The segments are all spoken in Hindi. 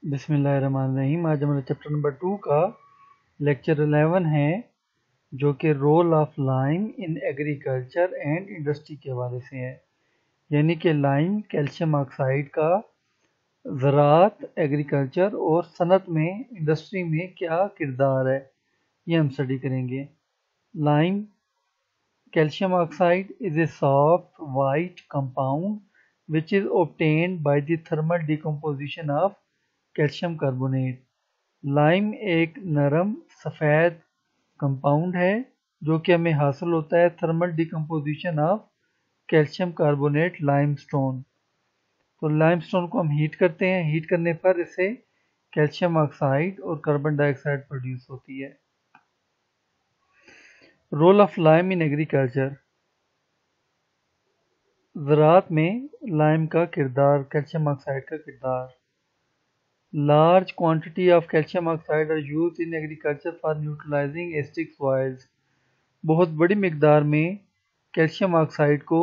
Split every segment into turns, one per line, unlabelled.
बिस्मिल्लाहिर्रहमानिर्रहीम। आज हमारा चैप्टर नंबर 2 का लेक्चर 11 है, जो कि role of lime in agriculture and industry के हवाले से है। यानी कि लाइम कैल्शियम ऑक्साइड का ज़राअत, एग्रीकल्चर और सनत में, इंडस्ट्री में क्या किरदार है, ये हम स्टडी करेंगे। Lime calcium oxide is a soft white compound which is obtained by the thermal decomposition of calcium carbonate। Lime एक नरम सफ़ेद कंपाउंड है जो कि हमें हासिल होता है thermal decomposition of calcium carbonate limestone. तो लाइमस्टोन को हम हीट करते हैं, हीट करने पर इससे कैल्शियम ऑक्साइड और कार्बन डाइऑक्साइड प्रोड्यूस होती है। Role of lime in agriculture, ज़राअत में लाइम का किरदार, कैल्शियम ऑक्साइड का किरदार। Large quantity of calcium oxide are used in agriculture for neutralising acidic soils. बहुत बड़ी मिकदार में कैल्शियम ऑक्साइड को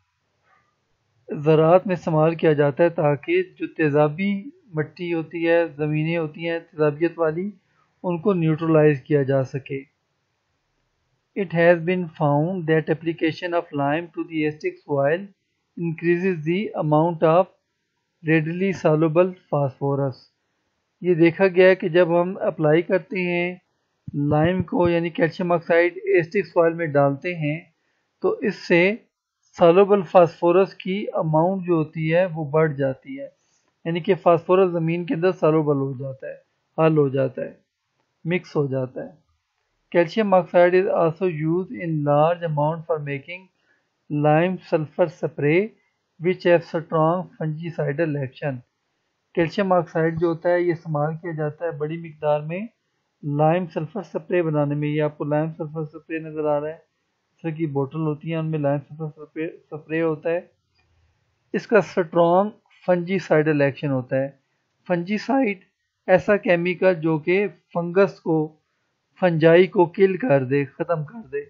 ज़राअत में इस्तेमाल किया जाता है ताकि जो तेज़ाबी मिट्टी होती है, ज़मीनें होती हैं तेज़ाबियत वाली, उनको न्यूट्रलाइज किया जा सके। It has been found that application of lime to the acidic soil increases the amount of readily soluble phosphorus। ये देखा गया है कि जब हम अप्लाई करते हैं लाइम को, यानी कैल्शियम ऑक्साइड एसिडिक सॉइल में डालते हैं, तो इससे सॉल्युबल फास्फोरस की अमाउंट जो होती है वो बढ़ जाती है। यानी कि फास्फोरस ज़मीन के अंदर सॉल्युबल हो जाता है, हल हो जाता है, मिक्स हो जाता है। Calcium oxide is also used in large amount for making lime sulfur spray which have strong fungicidal action। Calcium oxide जो होता है ये इस्तेमाल किया जाता है बड़ी मिकदार में लाइम सल्फर स्प्रे बनाने में। ये आपको लाइम सल्फर स्प्रे नज़र आ रहा है, जैसे कि बोतल होती है उनमें लाइम सल्फर स्प्रे होता है। इसका स्ट्रॉन्ग फंजीसाइडल एक्शन होता है। फंजीसाइड ऐसा केमिकल जो कि फंगस को, फंजाई को किल कर दे, ख़त्म कर दे,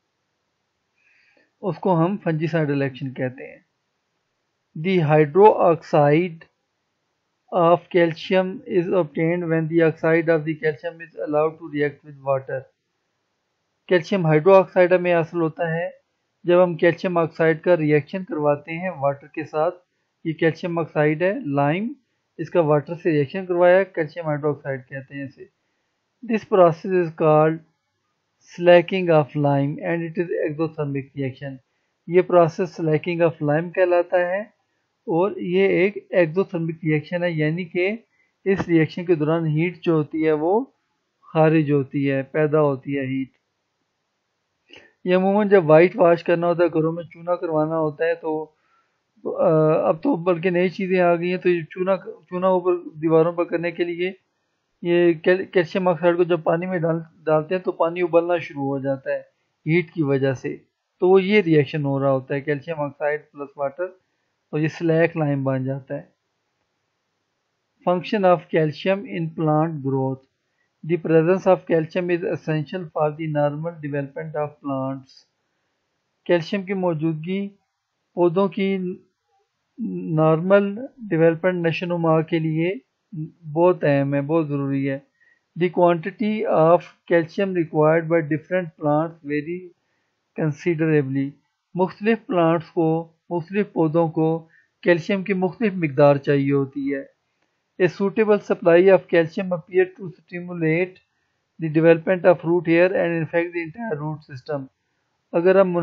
उसको हम फंजीसाइडल एक्शन कहते हैं। The hydro oxide of calcium is obtained when the oxide of the calcium is allowed to react with water। Calcium hydroxide हमें हासिल होता है जब हम कैल्शियम ऑक्साइड का रिएक्शन करवाते हैं वाटर के साथ। ये कैल्शियम ऑक्साइड है, लाइम, इसका वाटर से रिएक्शन करवाया, कैल्शियम हाइड्रोक्साइड कहते हैं इसे। This process is called slaking of lime and it is exothermic reaction. ये प्रोसेस स्लैकिंग ऑफ लाइम कहलाता है और ये एक एक्सोथर्मिक रिएक्शन है, यानी कि इस रिएक्शन के दौरान हीट जो होती है वो खारिज होती है, पैदा होती है हीट। ये अमूमन जब वाइट वॉश करना होता है, घरों में चूना करवाना होता है, तो अब तो बल्कि नई चीज़ें आ गई हैं, तो ये चूना ऊपर दीवारों पर करने के लिए ये कैल्शियम ऑक्साइड को जब पानी में डालते हैं तो पानी उबलना शुरू हो जाता है हीट की वजह से। तो वो ये रिएक्शन हो रहा होता है कैल्शियम ऑक्साइड प्लस वाटर, और ये स्लैक लाइम बन जाता है। Function of calcium in plant growth, the presence of calcium is essential for the normal development of plants. Calcium की मौजूदगी पौधों की नॉर्मल डेवलपमेंट, नशोनुमा के लिए बहुत अहम है, बहुत ज़रूरी है। The quantity of calcium required by different plants very considerably. मुख्तलिफ प्लांट्स को, मुख्तलिफ पौधों को कैल्शियम की मुख्तलिफ मिकदार चाहिए होती है। A suitable supply of calcium appear to stimulate the development of root hair and infect the entire root system. अगर हम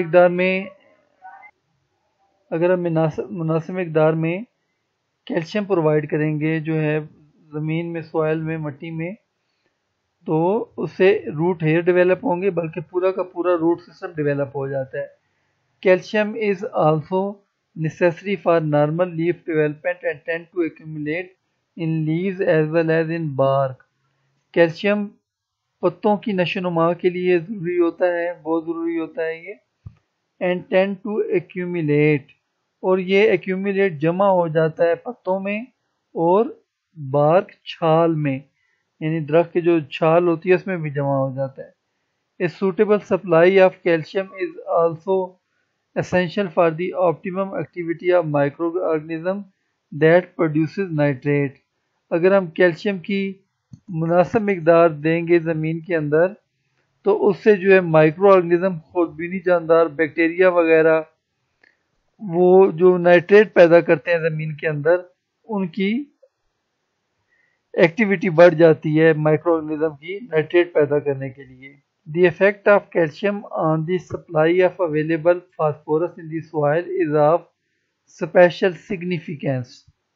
मुनासिब मिकदार में कैल्शियम प्रोवाइड करेंगे जो है ज़मीन में, सॉइल में, मिट्टी में, तो उससे रूट हेयर डेवलप होंगे, बल्कि पूरा का पूरा रूट सिस्टम डेवलप हो जाता है। Calcium is also necessary for normal leaf development and tend to accumulate in leaves as well as in bark। Calcium पत्तों की नशोनुमा के लिए ज़रूरी होता है, बहुत ज़रूरी होता है ये। and tend to accumulate, और ये accumulate जमा हो जाता है पत्तों में और bark छाल में, यानी दरख्त की जो छाल होती है उसमें भी जमा हो जाता है। A suitable supply of calcium is also essential for the optimum activity of microorganism that produces nitrate। अगर हम कैल्शियम की मुनासिब मिकदार देंगे ज़मीन के अंदर तो उससे जो है माइक्रो ऑर्गेनिज्म, खुदबीनी जानदार, बैक्टीरिया वगैरह, वो जो नाइट्रेट पैदा करते हैं ज़मीन के अंदर, उनकी एक्टिविटी बढ़ जाती है माइक्रो ऑर्गेनिज्म की नाइट्रेट पैदा करने के लिए। The effect of calcium on the supply of available phosphorus in the soil is of special significance.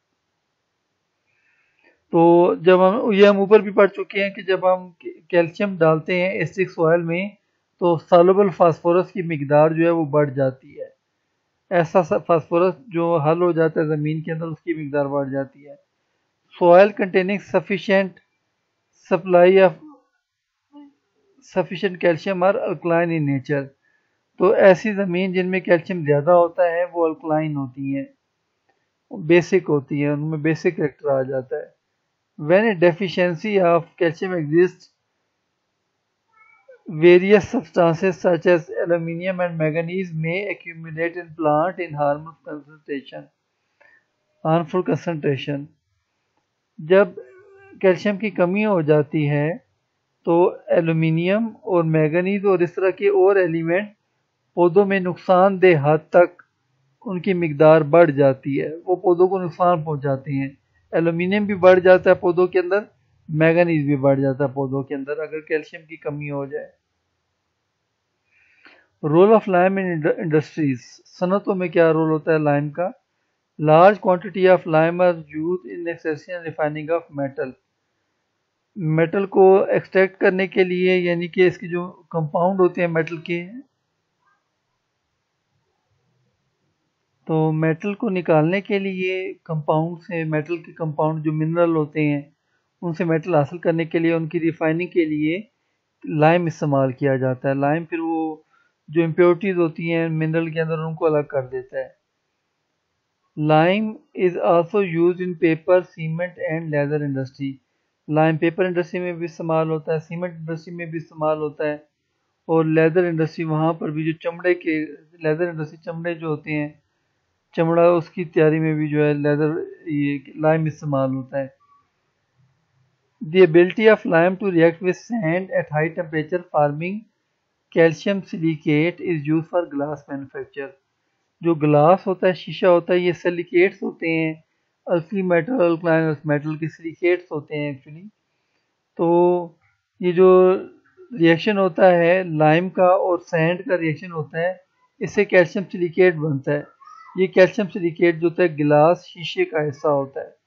तो जब हम ऊपर भी पढ़ चुके हैं कि जब हम कैल्शियम डालते हैं एसिडिक सॉइल में तो सॉल्युबल फास्फोरस की मिकदार जो है वो बढ़ जाती है। ऐसा फास्फोरस जो हल हो जाता है ज़मीन के अंदर, उसकी मिकदार बढ़ जाती है। Soil containing sufficient calcium are alkaline in nature. तो ऐसी ज़मीन जिनमें कैल्शियम ज़्यादा होता है वो अल्कलाइन होती हैं, बेसिक होती हैं, उनमें बेसिक करेक्टर आ जाता है। When a deficiency of calcium exists, various substances such as aluminium and manganese may accumulate in plant in harmful concentration. जब कैल्शियम की कमी हो जाती है तो एल्यूमिनियम और मैंगनीज और इस तरह के और एलिमेंट पौधों में नुकसानदेह हद तक उनकी मिकदार बढ़ जाती है, वो पौधों को नुकसान पहुंचाते हैं। एल्यूमिनियम भी बढ़ जाता है पौधों के अंदर, मैंगनीज भी बढ़ जाता है पौधों के अंदर अगर कैल्शियम की कमी हो जाए। Role of lime in industries, सनतों में क्या रोल होता है लाइम का? Large quantity of lime are used in extraction and refining of metal. Metal को एक्सट्रैक्ट करने के लिए, यानी कि इसके जो कंपाउंड होते हैं मेटल के, तो मेटल को निकालने के लिए कंपाउंड से, मेटल के कंपाउंड जो मिनरल होते हैं उनसे मेटल हासिल करने के लिए, उनकी रिफाइनिंग के लिए लाइम इस्तेमाल किया जाता है। लाइम फिर वो जो इम्प्योरिटीज होती हैं मिनरल के अंदर उनको अलग कर देता है। Lime is also used in paper, cement and leather industry. Lime paper industry में भी इस्तेमाल होता है, सीमेंट इंडस्ट्री में भी इस्तेमाल होता है, और लेदर इंडस्ट्री, वहाँ पर भी जो चमड़े के, लेदर इंडस्ट्री चमड़े जो होते हैं, चमड़ा उसकी तैयारी में भी जो है लेदर, ये लाइम इस्तेमाल होता है। The ability of lime to react with sand at high temperature forming calcium silicate is used for glass manufacture. जो ग्लास होता है, शीशा होता है, ये सिलिकेट्स होते हैं, अल्कली मेटल, अल्कलाइन मेटल के सिलिकेट्स होते हैं एक्चुअली। तो ये जो रिएक्शन होता है लाइम का और सैंड का रिएक्शन होता है, इससे कैल्शियम सिलिकेट बनता है। ये कैल्शियम सिलिकेट जो होता है गिलास, शीशे का हिस्सा होता है।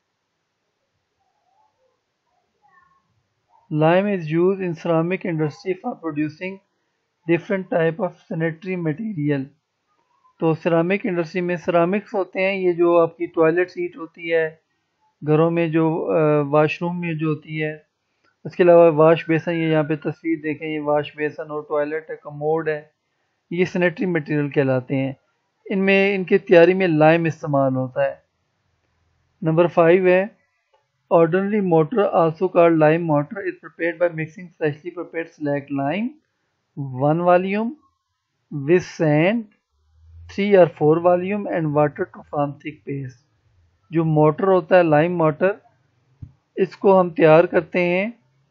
Lime is used in ceramic industry for producing different type of sanitary material. तो सिरामिक इंडस्ट्री में सिरामिक्स होते हैं, ये जो आपकी टॉयलेट सीट होती है घरों में, जो वॉशरूम में जो होती है, उसके अलावा वाश बेसन, ये यहाँ पे तस्वीर देखें, ये वाश बेसन और टॉयलेट है, कमोड है, ये सैनिटरी मटेरियल कहलाते हैं। इनमें इनकी तैयारी में लाइम इस्तेमाल होता है। नंबर 5 है ordinary mortar, also called lime mortar, is prepared by mixing freshly prepared slag lime 1 volume with sand 3 or 4 volume and water to form thick paste. जो मोटर होता है लाइम मोटर, इसको हम तैयार करते हैं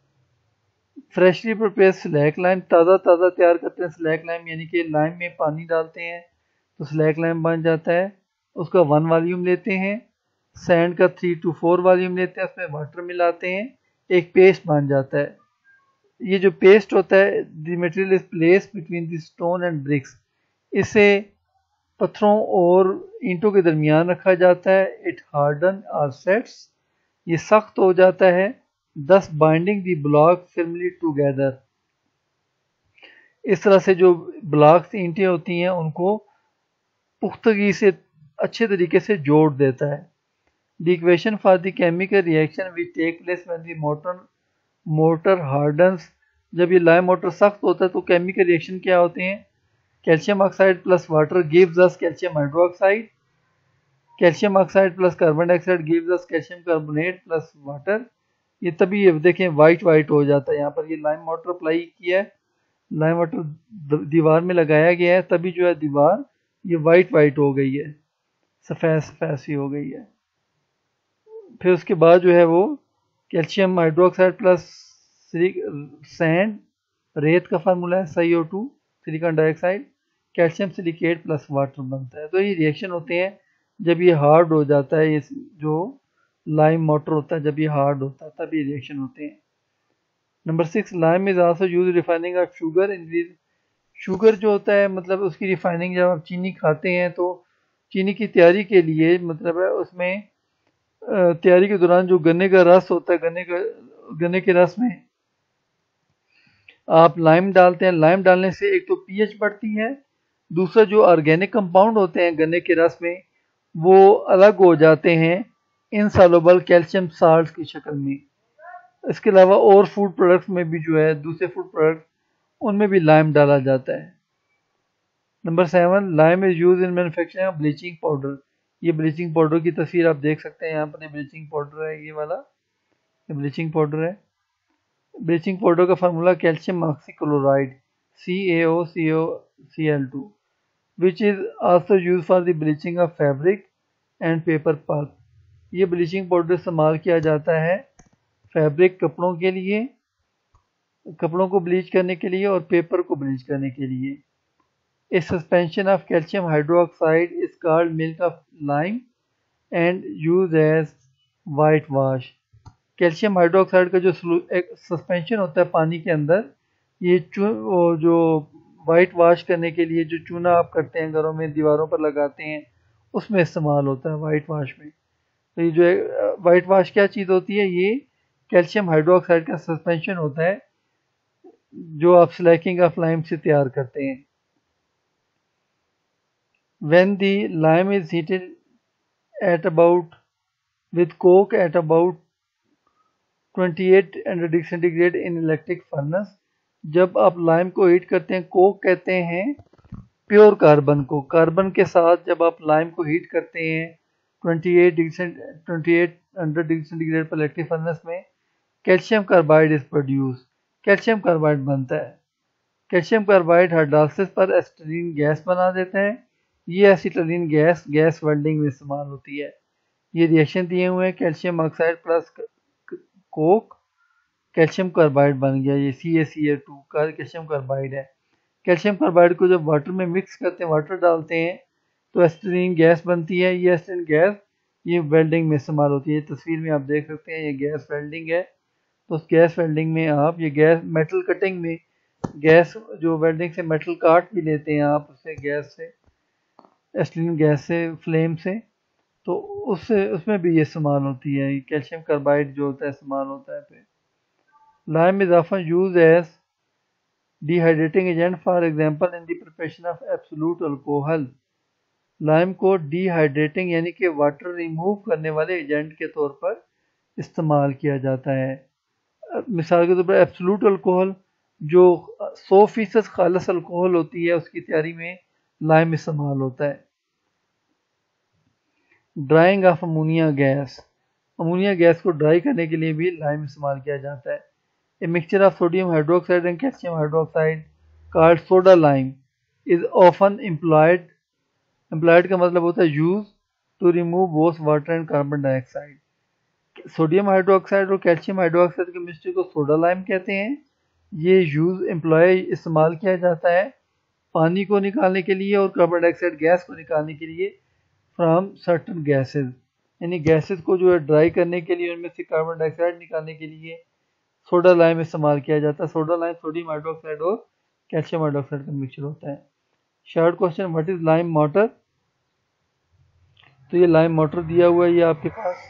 फ्रेशली प्रिपेयर्ड स्लैक लाइम, ताज़ा ताज़ा तैयार करते हैं स्लैक लाइम, यानी कि लाइम में पानी डालते हैं तो स्लैक लाइम बन जाता है। उसका 1 वॉल्यूम लेते हैं, सैंड का 3 to 4 वॉल्यूम लेते हैं, उसमें वाटर मिलाते हैं, एक पेस्ट बन जाता है। ये जो पेस्ट होता है, the material is placed between the stone and bricks, इसे पत्थरों और ईंटों के दरमियान रखा जाता है। इट हार्डन और सेट्स, ये सख्त हो जाता है, thus binding the block firmly together. इस तरह से जो ब्लॉक्स, ईंटें होती हैं, उनको पुख्तगी से अच्छे तरीके से जोड़ देता है। The equation for the chemical reaction will take place when the mortar hardens. जब ये लाइम मोटर सख्त होता है तो केमिकल रिएक्शन क्या होते हैं? Calcium oxide plus water gives us calcium hydroxide, calcium oxide plus carbon dioxide gives us calcium carbonate plus water. ये तभी ये देखें वाइट वाइट हो जाता है। यहाँ पर ये लाइम मोटर अप्लाई किया है, लाइम मोटर दीवार में लगाया गया है, तभी जो है दीवार ये वाइट वाइट हो गई है, सफ़ेद सफ़ेद सी हो गई है। फिर उसके बाद जो है वो कैल्शियम हाइड्रोक्साइड प्लस सैंड, रेत का फार्मूला है SiO2 silicon dioxide, calcium silicate plus water बनता है। तो ये रिएक्शन होते हैं जब ये हार्ड हो जाता है, ये जो लाइम वाटर होता है जब ये हार्ड होता है तब ये रिएक्शन होते हैं। Number 6, lime is also use refining of sugar increase. Sugar जो होता है मतलब उसकी रिफाइनिंग, जब आप चीनी खाते हैं तो चीनी की तैयारी के लिए मतलब है उसमें तैयारी के दौरान जो गन्ने का रस होता है, गन्ने के रस में आप लाइम डालते हैं। लाइम डालने से एक तो पीएच बढ़ती है, दूसरा जो ऑर्गेनिक कंपाउंड होते हैं गन्ने के रस में वो अलग हो जाते हैं इनसॉल्युबल कैल्शियम साल्ट की शक्ल में। इसके अलावा और फूड प्रोडक्ट्स में भी जो है, दूसरे फूड प्रोडक्ट उनमें भी लाइम डाला जाता है। Number 7, lime is use in manufacturing of bleaching powder. ये ब्लीचिंग पाउडर की तस्वीर आप देख सकते हैं, यहाँ पर ब्लीचिंग पाउडर है, ये वाला ये ब्लीचिंग पाउडर है। ब्लीचिंग पाउडर का formula calcium oxychloride CaOCO Cl2 which is also use for the bleaching of fabric and paper pulp. ये ब्लीचिंग पाउडर इस्तेमाल किया जाता है फैब्रिक कपड़ों के लिए, कपड़ों को ब्लीच करने के लिए और पेपर को ब्लीच करने के लिए। A suspension of calcium hydroxide is called milk of lime and used as whitewash। Calcium hydroxide का जो एक सस्पेंशन होता है पानी के अंदर, ये जो वाइट वाश करने के लिए जो चूना आप करते हैं घरों में दीवारों पर लगाते हैं उसमें इस्तेमाल होता है वाइट वाश में। तो ये जो वाइट वाश क्या चीज़ होती है, ये कैल्शियम हाइड्रोक्साइड का सस्पेंशन होता है जो आप स्लैकिंग ऑफ लाइम से तैयार करते हैं। When the lime is heated at about with coke at about 2800 centigrade in electric furnace, जब आप लाइम को हीट करते हैं, कोक कहते हैं प्योर कार्बन को, कार्बन के साथ जब आप लाइम को हीट करते हैं 2800 डिग्री सेंटीग्रेड पर इलेक्ट्रिक फर्नेस में, calcium carbide is produce, calcium carbide बनता है। कैल्शियम कार्बाइड हाइड्रोलिसिस पर एसिटिलीन गैस बना देता है। ये एसिटिलीन गैस वेल्डिंग में इस्तेमाल होती है। ये रिएक्शन दिए हुए हैं, calcium oxide plus coke calcium carbide बन गया, ये CaCl2 का कैल्शियम कार्बाइड है। कैल्शियम कार्बाइड को जब वाटर में मिक्स करते हैं, वाटर डालते हैं तो एसिटिलीन गैस बनती है। ये एसिटिलीन गैस ये वेल्डिंग में इस्तेमाल होती है। तस्वीर में आप देख सकते हैं ये गैस वेल्डिंग है। तो उस गैस वेल्डिंग में आप ये गैस मेटल कटिंग में गैस जो वेल्डिंग से मेटल काट भी लेते हैं आप उससे गैस से, एसिटिलीन गैस से, फ्लेम से, तो उसमें भी ये इस्तेमाल होती है। कैल्शियम कार्बाइड जो होता है इस्तेमाल होता है। फिर lime is often use as dehydrating agent, for example in the preparation of absolute alcohol. Lime को डिहाइड्रेटिंग यानी कि वाटर रिमूव करने वाले एजेंट के तौर पर इस्तेमाल किया जाता है। मिसाल के तौर पर एब्सोल्यूट अल्कोहल जो 100% खालिस अल्कोहल होती है उसकी तैयारी में लाइम इस्तेमाल होता है। Drying of ammonia gas, ammonia gas को ड्राई करने के लिए भी लाइम इस्तेमाल किया जाता है। A mixture of sodium hydroxide and calcium hydroxide called soda lime is often employed, employed का मतलब होता है use to remove both water and carbon dioxide. Sodium hydroxide और कैल्शियम हाइड्रोक्साइड के मिक्सचर को सोडा लाइम कहते हैं। ये यूज एम्प्लॉय इस्तेमाल किया जाता है पानी को निकालने के लिए और कार्बन डाइऑक्साइड गैस को निकालने के लिए फ्रॉम सर्टन गैसेस, यानी गैसेस को जो है ड्राई करने के लिए, उनमें से कार्बन डाइऑक्साइड निकालने के लिए सोडा लाइम इस्तेमाल किया जाता है। सोडा लाइम सोडियम हाइड्रोक्साइड और कैल्शियम हाइड्रोक्साइड का मिक्सचर होता है। Short question, what is lime mortar? तो ये लाइम मोटर दिया हुआ है ये आपके पास।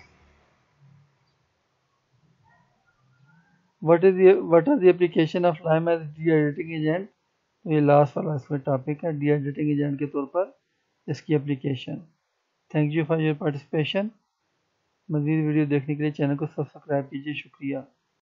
What are the application of lime as dehydrating agent? तो ये लास्ट वाला इसमें टॉपिक है, डिहाइड्रेटिंग एजेंट के तौर पर इसकी application. Thank you for your participation. मज़ीद वीडियो देखने के लिए चैनल को सब्सक्राइब कीजिए। शुक्रिया।